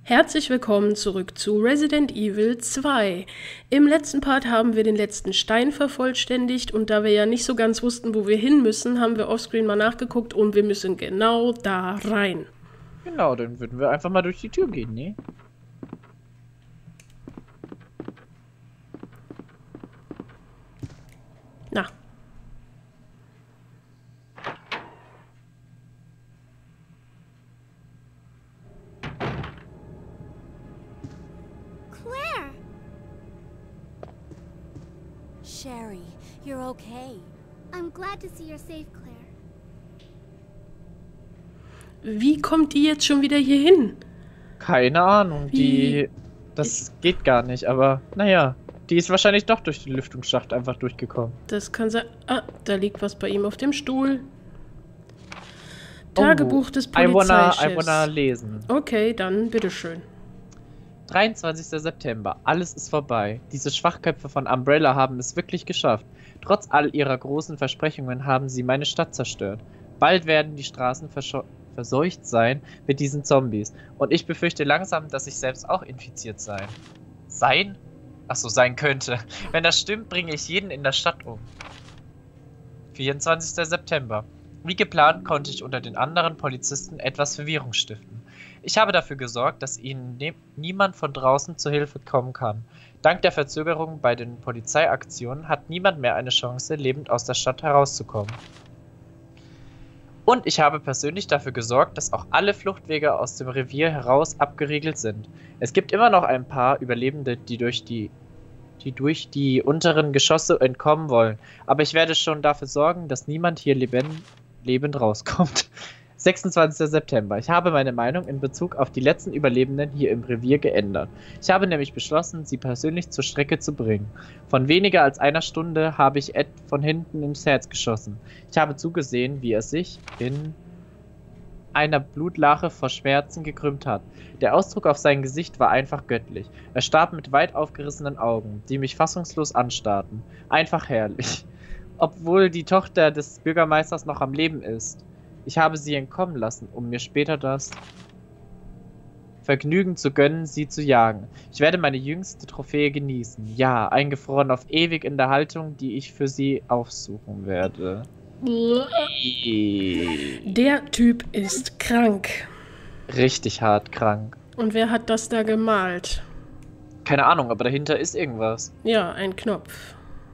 Herzlich willkommen zurück zu Resident Evil 2. Im letzten Part haben wir den letzten Stein vervollständigt und da wir ja nicht so ganz wussten, wo wir hin müssen, haben wir offscreen mal nachgeguckt und wir müssen genau da rein. Genau, dann würden wir einfach mal durch die Tür gehen, ne? Na. Claire! Sherry, you're okay. I'm glad to see you're safe, Claire. Wie kommt die jetzt schon wieder hier hin? Keine Ahnung, Wie? Das geht gar nicht, aber naja. Die ist wahrscheinlich doch durch den Lüftungsschacht einfach durchgekommen. Das kann sein. Ah, da liegt was bei ihm auf dem Stuhl. Tagebuch des Polizeichefs. I wanna lesen. Okay, dann bitteschön. 23. September. Alles ist vorbei. Diese Schwachköpfe von Umbrella haben es wirklich geschafft. Trotz all ihrer großen Versprechungen haben sie meine Stadt zerstört. Bald werden die Straßen verseucht sein mit diesen Zombies. Und ich befürchte langsam, dass ich selbst auch infiziert sein könnte. Wenn das stimmt, bringe ich jeden in der Stadt um. 24. September. Wie geplant konnte ich unter den anderen Polizisten etwas Verwirrung stiften. Ich habe dafür gesorgt, dass ihnen niemand von draußen zu Hilfe kommen kann. Dank der Verzögerung bei den Polizeiaktionen hat niemand mehr eine Chance, lebend aus der Stadt herauszukommen. Und ich habe persönlich dafür gesorgt, dass auch alle Fluchtwege aus dem Revier heraus abgeriegelt sind. Es gibt immer noch ein paar Überlebende, die durch die unteren Geschosse entkommen wollen. Aber ich werde schon dafür sorgen, dass niemand hier lebend rauskommt. 26. September. Ich habe meine Meinung in Bezug auf die letzten Überlebenden hier im Revier geändert. Ich habe nämlich beschlossen, sie persönlich zur Strecke zu bringen. Von weniger als einer Stunde habe ich Ed von hinten ins Herz geschossen. Ich habe zugesehen, wie er sich in einer Blutlache vor Schmerzen gekrümmt hat. Der Ausdruck auf seinem Gesicht war einfach göttlich. Er starb mit weit aufgerissenen Augen, die mich fassungslos anstarrten. Einfach herrlich. Obwohl die Tochter des Bürgermeisters noch am Leben ist. Ich habe sie entkommen lassen, um mir später das Vergnügen zu gönnen, sie zu jagen. Ich werde meine jüngste Trophäe genießen. Ja, eingefroren auf ewig in der Haltung, die ich für sie aufsuchen werde. Der Typ ist krank. Richtig hart krank. Und wer hat das da gemalt? Keine Ahnung, aber dahinter ist irgendwas. Ja, ein Knopf.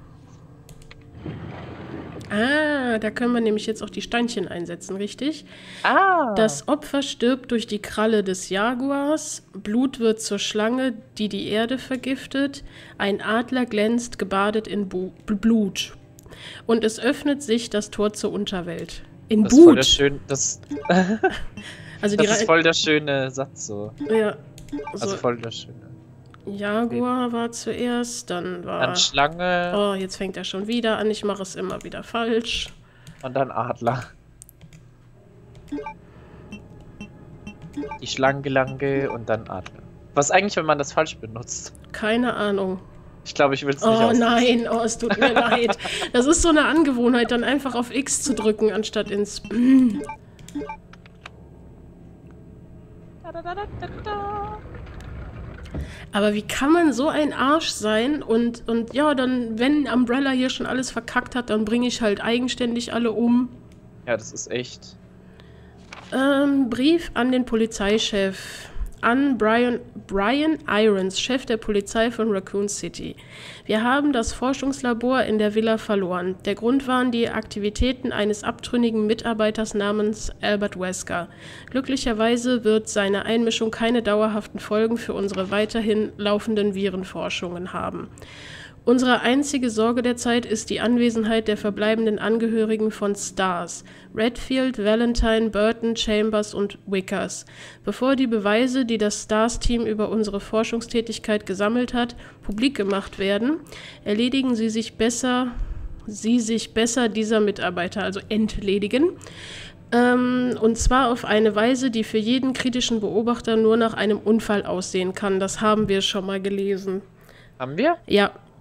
Ah, da können wir nämlich jetzt auch die Steinchen einsetzen, richtig? Ah! Das Opfer stirbt durch die Kralle des Jaguars, Blut wird zur Schlange, die die Erde vergiftet, ein Adler glänzt, gebadet in Blut. Und es öffnet sich das Tor zur Unterwelt. In das ist voll der also das ist voll der schöne Satz so. Ja. Also voll der schöne. Jaguar war zuerst, dann Schlange. Oh, jetzt fängt er schon wieder an. Ich mache es immer wieder falsch. Und dann Adler. Die Schlange und dann Adler. Was eigentlich, wenn man das falsch benutzt? Keine Ahnung. Ich glaube, ich will es nicht Oh nein, oh, es tut mir leid. Das ist so eine Angewohnheit, dann einfach auf X zu drücken, anstatt ins... Aber wie kann man so ein Arsch sein und ja, dann, wenn Umbrella hier schon alles verkackt hat, dann bringe ich halt eigenständig alle um. Ja, das ist echt. Brief an den Polizeichef. An Brian Irons, Chef der Polizei von Raccoon City. Wir haben das Forschungslabor in der Villa verloren. Der Grund waren die Aktivitäten eines abtrünnigen Mitarbeiters namens Albert Wesker. Glücklicherweise wird seine Einmischung keine dauerhaften Folgen für unsere weiterhin laufenden Virenforschungen haben. Unsere einzige Sorge derzeit ist die Anwesenheit der verbleibenden Angehörigen von STARS, Redfield, Valentine, Burton, Chambers und Wickers. Bevor die Beweise, die das STARS-Team über unsere Forschungstätigkeit gesammelt hat, publik gemacht werden, erledigen sie sich besser dieser Mitarbeiter, also entledigen. Und zwar auf eine Weise, die für jeden kritischen Beobachter nur nach einem Unfall aussehen kann. Das haben wir schon mal gelesen. Haben wir? Ja.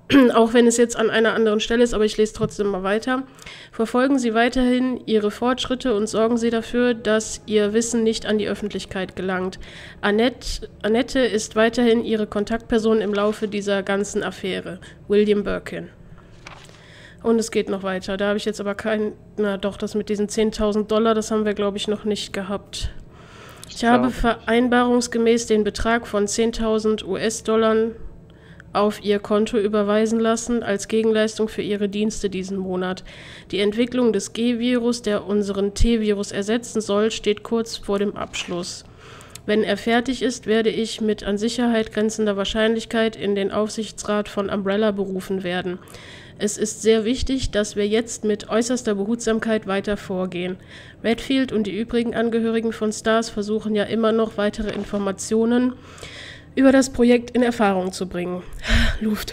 Auch wenn es jetzt an einer anderen Stelle ist, aber ich lese trotzdem mal weiter. Verfolgen Sie weiterhin Ihre Fortschritte und sorgen Sie dafür, dass Ihr Wissen nicht an die Öffentlichkeit gelangt. Annette ist weiterhin Ihre Kontaktperson im Laufe dieser ganzen Affäre. William Birkin. Und es geht noch weiter. Da habe ich jetzt aber das mit diesen $10.000, das haben wir, glaube ich, noch nicht gehabt. Ich habe vereinbarungsgemäß den Betrag von 10.000 US-Dollar auf Ihr Konto überweisen lassen, als Gegenleistung für Ihre Dienste diesen Monat. Die Entwicklung des G-Virus, der unseren T-Virus ersetzen soll, steht kurz vor dem Abschluss. Wenn er fertig ist, werde ich mit an Sicherheit grenzender Wahrscheinlichkeit in den Aufsichtsrat von Umbrella berufen werden. Es ist sehr wichtig, dass wir jetzt mit äußerster Behutsamkeit weiter vorgehen. Redfield und die übrigen Angehörigen von STARS versuchen ja immer noch weitere Informationen über das Projekt in Erfahrung zu bringen. Luft.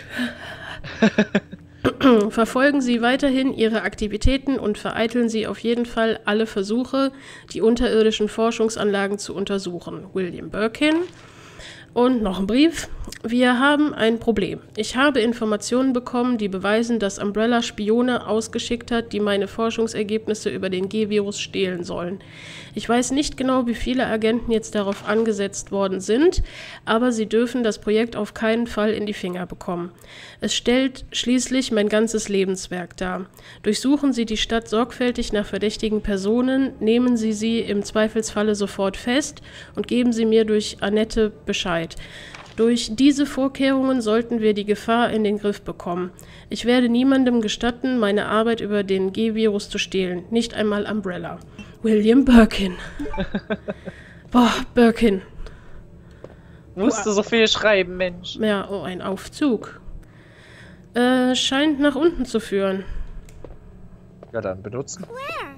Verfolgen Sie weiterhin Ihre Aktivitäten und vereiteln Sie auf jeden Fall alle Versuche, die unterirdischen Forschungsanlagen zu untersuchen. William Birkin. Und noch ein Brief. Wir haben ein Problem. Ich habe Informationen bekommen, die beweisen, dass Umbrella Spione ausgeschickt hat, die meine Forschungsergebnisse über den G-Virus stehlen sollen. Ich weiß nicht genau, wie viele Agenten jetzt darauf angesetzt worden sind, aber sie dürfen das Projekt auf keinen Fall in die Finger bekommen. Es stellt schließlich mein ganzes Lebenswerk dar. Durchsuchen Sie die Stadt sorgfältig nach verdächtigen Personen, nehmen Sie sie im Zweifelsfalle sofort fest und geben Sie mir durch Annette Bescheid. Durch diese Vorkehrungen sollten wir die Gefahr in den Griff bekommen. Ich werde niemandem gestatten, meine Arbeit über den G-Virus zu stehlen, nicht einmal Umbrella. William Birkin. Boah, Birkin. Musst du so viel schreiben, Mensch. Ja, oh, ein Aufzug. Scheint nach unten zu führen. Ja, dann benutzen. Where?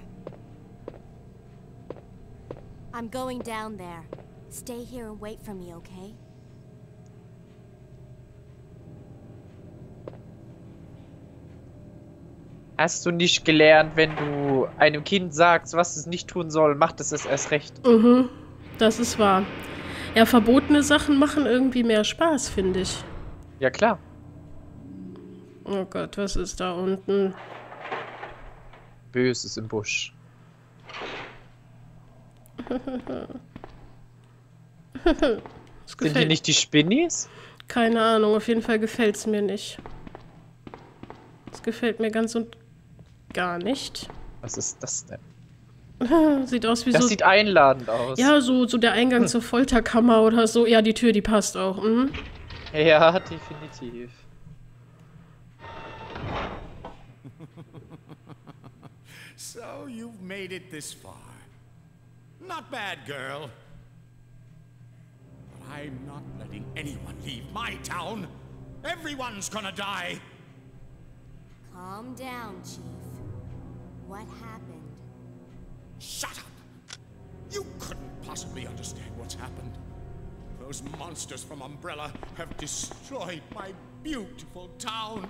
I'm going down there. Stay here and wait for me, okay? Hast du nicht gelernt, wenn du einem Kind sagst, was es nicht tun soll, macht es erst recht? Mhm, das ist wahr. Ja, verbotene Sachen machen irgendwie mehr Spaß, finde ich. Ja, klar. Oh Gott, was ist da unten? Böses im Busch. Sind die nicht die Spinnis? Keine Ahnung, auf jeden Fall gefällt es mir nicht. Es gefällt mir ganz und gar nicht. Was ist das denn? Sieht aus wie das so... sieht einladend aus. Ja, so der Eingang zur Folterkammer oder so. Ja, die Tür, die passt auch. Mhm. Ja, definitiv. So you've made it this far. Not bad, girl. But I'm not letting anyone leave my town. Everyone's gonna die. Calm down, Chief. What happened? Shut up! You couldn't possibly understand what's happened. Those monsters from Umbrella have destroyed my beautiful town.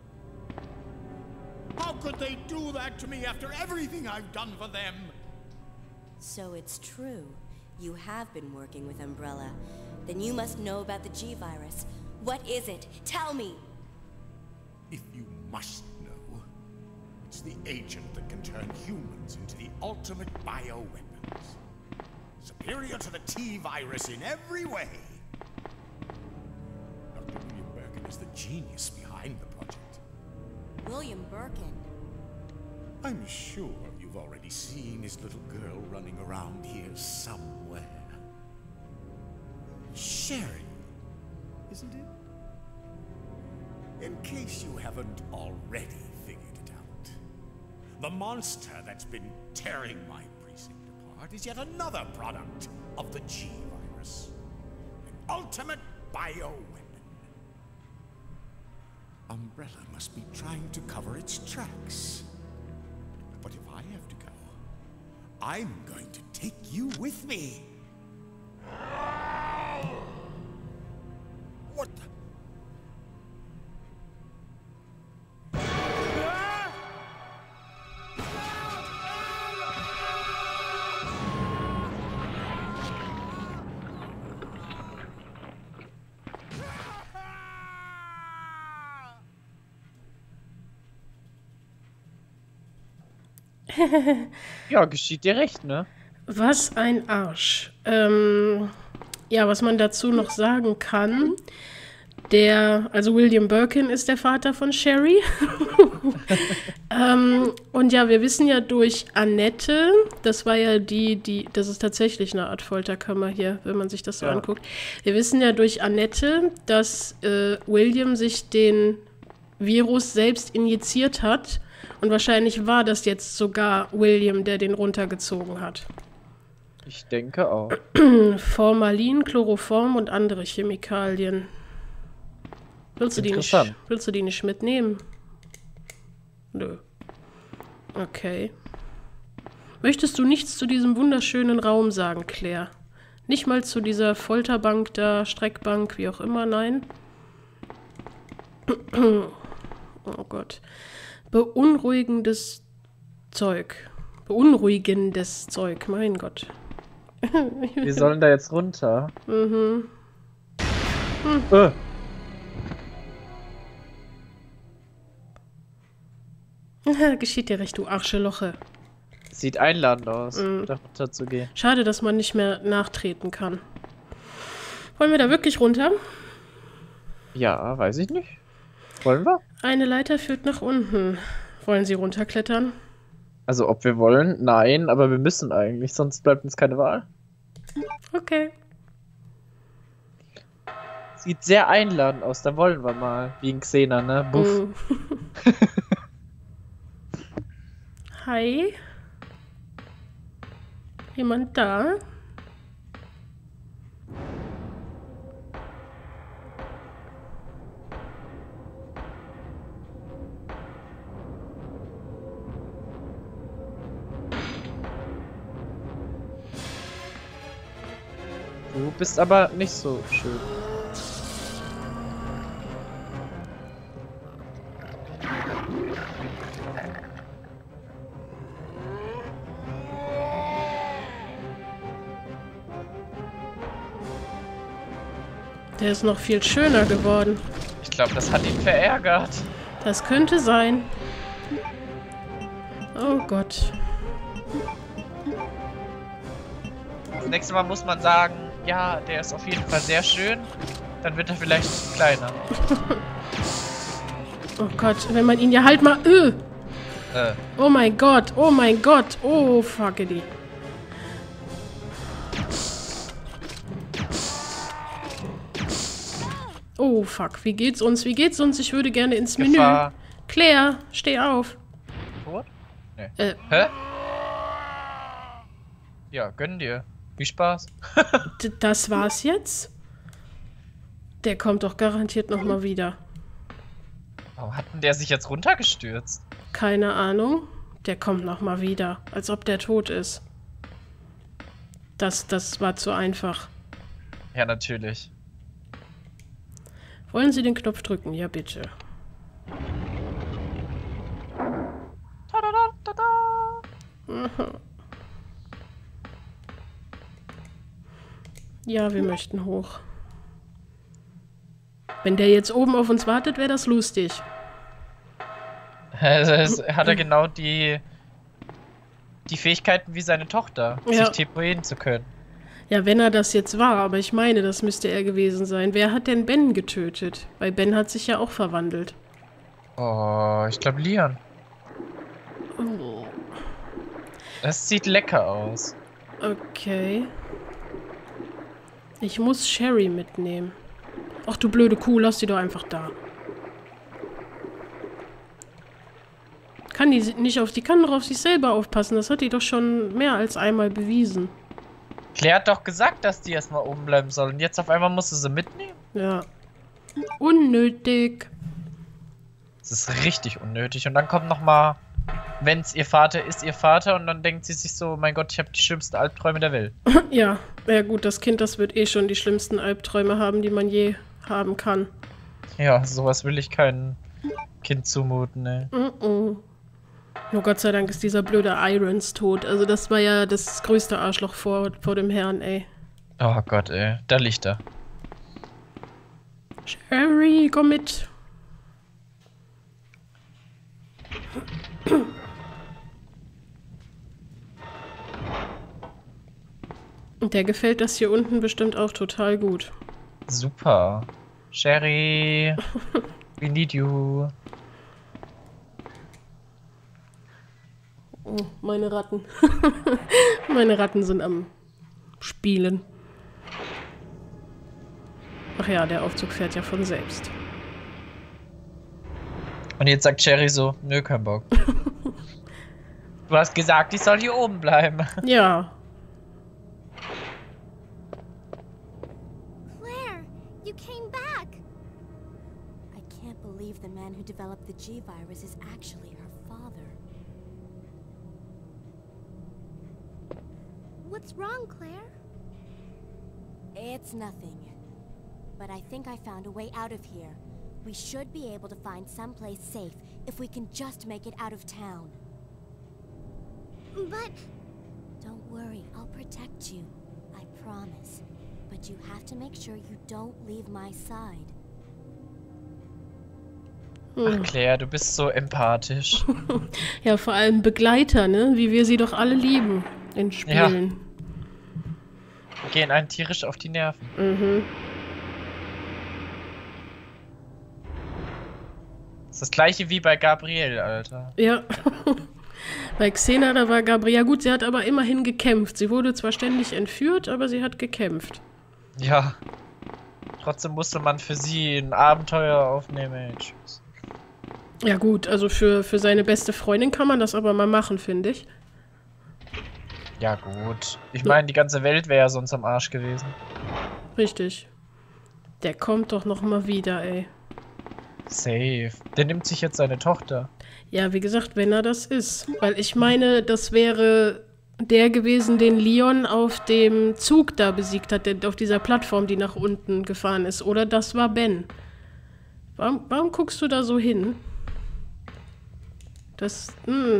How could they do that to me after everything I've done for them? So it's true. You have been working with Umbrella. Then you must know about the G-Virus. What is it? Tell me! If you must know, it's the agent that can turn humans into the ultimate bioweapons. Superior to the T-Virus in every way. Dr. William Birkin is the genius behind the project. William Birkin. I'm sure you've already seen his little girl running around here somewhere. Sherry, isn't it? In case you haven't already figured it out, the monster that's been tearing my precinct apart is yet another product of the G-Virus. An ultimate bioweapon. Umbrella must be trying to cover its tracks. But if I have to go, I'm going to take you with me. What the? Ja, geschieht dir recht, ne? Was ein Arsch. Ja, was man dazu noch sagen kann, also William Birkin ist der Vater von Sherry. Und ja, wir wissen ja durch Annette, das war ja das ist tatsächlich eine Art Folterkammer hier, wenn man sich das so anguckt. Wir wissen ja durch Annette, dass William sich den Virus selbst injiziert hat. Und wahrscheinlich war das jetzt sogar William, der den runtergezogen hat. Ich denke auch. Formalin, Chloroform und andere Chemikalien. Willst du die nicht mitnehmen? Nö. Okay. Möchtest du nichts zu diesem wunderschönen Raum sagen, Claire? Nicht mal zu dieser Folterbank da, Streckbank, wie auch immer, nein? Oh Gott. Beunruhigendes Zeug, mein Gott. Wir sollen da jetzt runter. Mhm. Geschieht dir recht, du Arscheloche. Sieht einladend aus, da runter zu gehen. Schade, dass man nicht mehr nachtreten kann. Wollen wir da wirklich runter? Ja, weiß ich nicht. Wollen wir? Eine Leiter führt nach unten. Wollen Sie runterklettern? Also, ob wir wollen? Nein, aber wir müssen eigentlich, sonst bleibt uns keine Wahl. Okay. Sieht sehr einladend aus, da wollen wir mal. Wie ein Xena, ne? Buff. Hi. Jemand da? Du bist aber nicht so schön. Der ist noch viel schöner geworden. Ich glaube, das hat ihn verärgert. Das könnte sein. Oh Gott. Das nächste Mal muss man sagen, ja, der ist auf jeden Fall sehr schön. Dann wird er vielleicht kleiner. Oh Gott, wenn man ihn ja halt mal... Oh mein Gott, oh mein Gott, oh fuckity. Oh fuck, wie geht's uns? Wie geht's uns? Ich würde gerne ins Menü. Gefahr. Claire, steh auf. Tot? Nee. Hä? Ja, gönn dir. Viel Spaß. Das war's jetzt? Der kommt doch garantiert nochmal wieder. Warum hat denn der sich jetzt runtergestürzt? Keine Ahnung. Der kommt nochmal wieder. Als ob der tot ist. Das war zu einfach. Ja, natürlich. Wollen Sie den Knopf drücken? Ja, bitte. Ja, wir möchten hoch. Wenn der jetzt oben auf uns wartet, wäre das lustig. Hat er genau die Fähigkeiten wie seine Tochter, Ja. sich teleportieren zu können. Ja, wenn er das jetzt war, aber ich meine, das müsste er gewesen sein. Wer hat denn Ben getötet? Weil Ben hat sich ja auch verwandelt. Oh, ich glaube Leon. Oh. Das sieht lecker aus. Okay. Ich muss Sherry mitnehmen. Ach du blöde Kuh, lass sie doch einfach da. Die kann doch auf sich selber aufpassen. Das hat die doch schon mehr als einmal bewiesen. Claire hat doch gesagt, dass die erstmal oben bleiben soll. Und jetzt auf einmal musst du sie mitnehmen? Ja. Unnötig. Das ist richtig unnötig. Und dann kommt nochmal, wenn es ihr Vater ist, ihr Vater. Und dann denkt sie sich so, mein Gott, ich habe die schlimmsten Albträume der Welt. Ja, gut, das Kind, das wird eh schon die schlimmsten Albträume haben, die man je haben kann. Ja, sowas will ich keinem Kind zumuten, ey. Nur Gott sei Dank ist dieser blöde Irons tot. Also das war ja das größte Arschloch vor dem Herrn, ey. Oh Gott, ey. Da liegt er. Sherry, komm mit. Und der gefällt das hier unten bestimmt auch total gut. Super. Sherry, we need you. Oh, meine Ratten. Meine Ratten sind am Spielen. Ach ja, der Aufzug fährt ja von selbst. Und jetzt sagt Sherry so, nö, kein Bock. Du hast gesagt, ich soll hier oben bleiben. Ja. Claire, you came back. I can't believe the man who developed the G-Virus is actually her father. What's wrong, Claire? It's nothing. But I think I found a way out of here. We should be able to find someplace safe if we can just make it out of town. But Don't worry, I'll protect you. I promise. But you have to make sure you don't leave my side. Ach, Claire, du bist so empathisch. Ja, vor allem Begleiter, ne? Wie wir sie doch alle lieben in Spielen. Wir gehen einen tierisch auf die Nerven. Mhm. Das ist das gleiche wie bei Gabrielle, Alter. Ja. Bei Xena, da war Gabriela gut, sie hat aber immerhin gekämpft. Sie wurde zwar ständig entführt, aber sie hat gekämpft. Ja. Trotzdem musste man für sie ein Abenteuer aufnehmen. Ey, tschüss. Ja gut, also für seine beste Freundin kann man das aber mal machen, finde ich. Ja gut. Ich meine, die ganze Welt wäre ja sonst am Arsch gewesen. Richtig. Der kommt doch noch mal wieder, ey. Safe. Der nimmt sich jetzt seine Tochter. Ja, wie gesagt, wenn er das ist. Weil ich meine, das wäre der gewesen, den Leon auf dem Zug da besiegt hat, der auf dieser Plattform, die nach unten gefahren ist. Oder das war Ben. Warum guckst du da so hin? Das,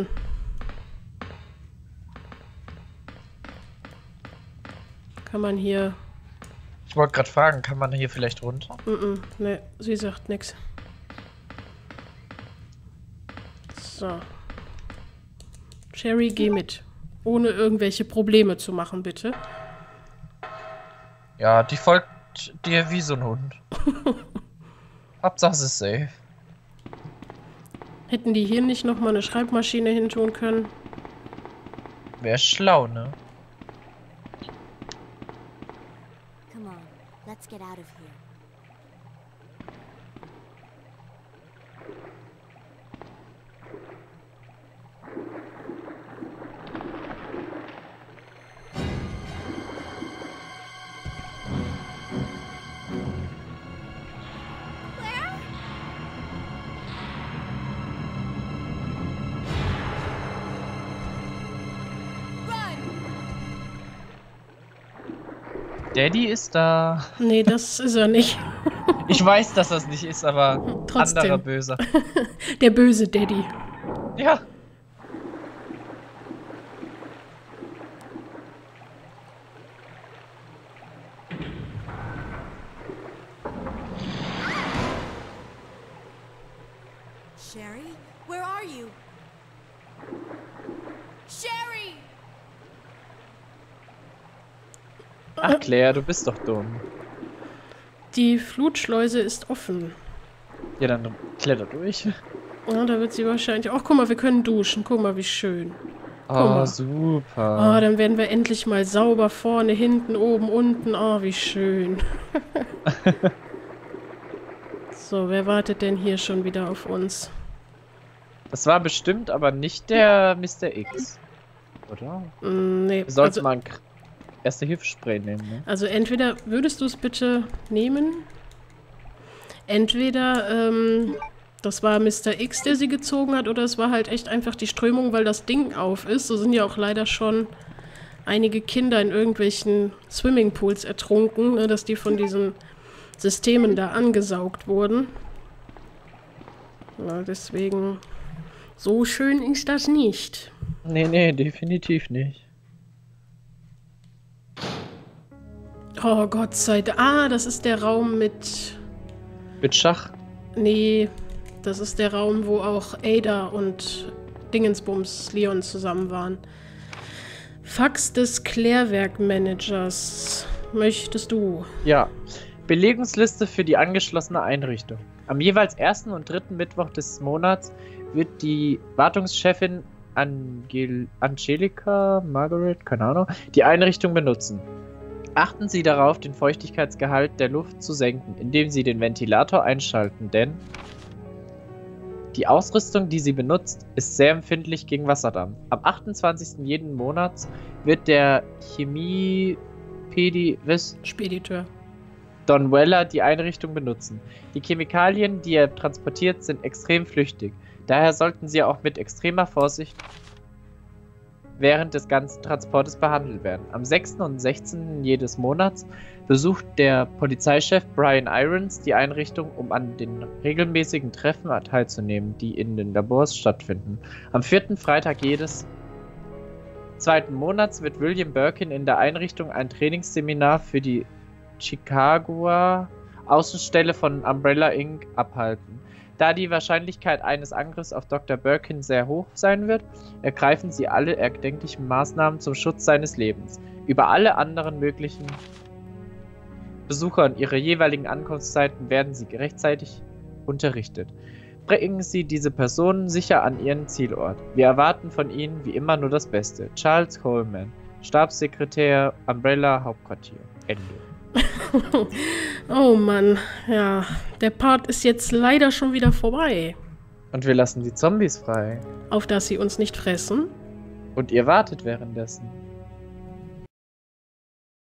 Kann man hier... Ich wollte gerade fragen, kann man hier vielleicht runter? Ne, sie sagt nix. So. Sherry, geh mit. Ohne irgendwelche Probleme zu machen, bitte. Ja, die folgt dir wie so ein Hund. Hauptsache es ist safe. Hätten die hier nicht nochmal eine Schreibmaschine hintun können? Wäre schlau, ne? Come on, let's get out of here. Daddy ist da. Nee, das ist er nicht. Ich weiß, dass das nicht ist, aber Trotzdem. anderer Böser. Der böse Daddy. Ja. Sherry, where are you? Sherry! Ach, Claire, du bist doch dumm. Die Flutschleuse ist offen. Ja, dann kletter durch. Ja, da wird sie wahrscheinlich... Ach, guck mal, wir können duschen. Guck mal, wie schön. Oh, mal. super. Oh, dann werden wir endlich mal sauber. Vorne, hinten, oben, unten. Oh, wie schön. So, wer wartet denn hier schon wieder auf uns? Das war bestimmt aber nicht der Mr. X. Oder? Nee, Wir sollten mal ein Erste-Hilfe-Spray nehmen, ne? also entweder würdest du es bitte nehmen. Entweder, das war Mr. X, der sie gezogen hat, oder es war halt echt einfach die Strömung, weil das Ding auf ist. So sind ja auch leider schon einige Kinder in irgendwelchen Swimmingpools ertrunken, ne, dass die von diesen Systemen da angesaugt wurden. Ja, deswegen, so schön ist das nicht. Nee, definitiv nicht. Oh Gott sei Dank. Ah, das ist der Raum mit... Mit Schach? Nee, das ist der Raum, wo auch Ada und Dingensbums Leon zusammen waren. Fax des Klärwerkmanagers. Möchtest du? Ja. Belegungsliste für die angeschlossene Einrichtung. Am jeweils ersten und dritten Mittwoch des Monats wird die Wartungschefin Angelika, Margaret, keine Ahnung, die Einrichtung benutzen. Achten Sie darauf, den Feuchtigkeitsgehalt der Luft zu senken, indem Sie den Ventilator einschalten, denn die Ausrüstung, die sie benutzt, ist sehr empfindlich gegen Wasserdampf. Am 28. jeden Monats wird der Spediteur Don Weller die Einrichtung benutzen. Die Chemikalien, die er transportiert, sind extrem flüchtig. Daher sollten sie auch mit extremer Vorsicht während des ganzen Transportes behandelt werden. Am 6. und 16. jedes Monats besucht der Polizeichef Brian Irons die Einrichtung, um an den regelmäßigen Treffen teilzunehmen, die in den Labors stattfinden. Am 4. Freitag jedes 2. Monats wird William Birkin in der Einrichtung ein Trainingsseminar für die Chicagoer Außenstelle von Umbrella Inc. abhalten. Da die Wahrscheinlichkeit eines Angriffs auf Dr. Birkin sehr hoch sein wird, ergreifen sie alle erdenklichen Maßnahmen zum Schutz seines Lebens. Über alle anderen möglichen Besucher und ihre jeweiligen Ankunftszeiten werden sie rechtzeitig unterrichtet. Bringen Sie diese Personen sicher an ihren Zielort. Wir erwarten von Ihnen wie immer nur das Beste. Charles Coleman, Stabssekretär, Umbrella Hauptquartier. Ende. Oh Mann, ja, der Part ist jetzt leider schon wieder vorbei. Und wir lassen die Zombies frei. Auf dass sie uns nicht fressen. Und ihr wartet währenddessen.